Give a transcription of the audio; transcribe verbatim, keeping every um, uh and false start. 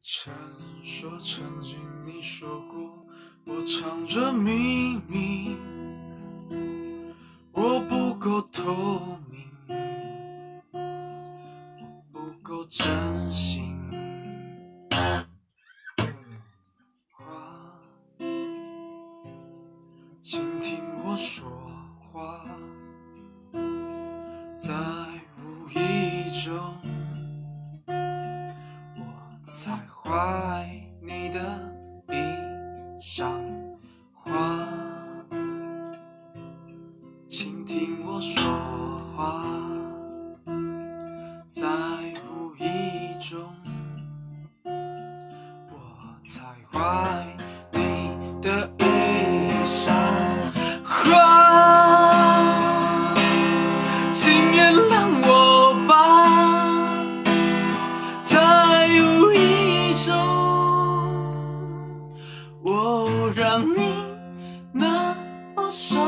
曾说曾经你说过，我藏着秘密，我不够透明，我不够真心。话，请听我说话，在无意中我踩坏你的衣裳花，请听我说话，在无意中我踩坏你的衣裳花，请原谅我吧，在无意中我让你那么伤。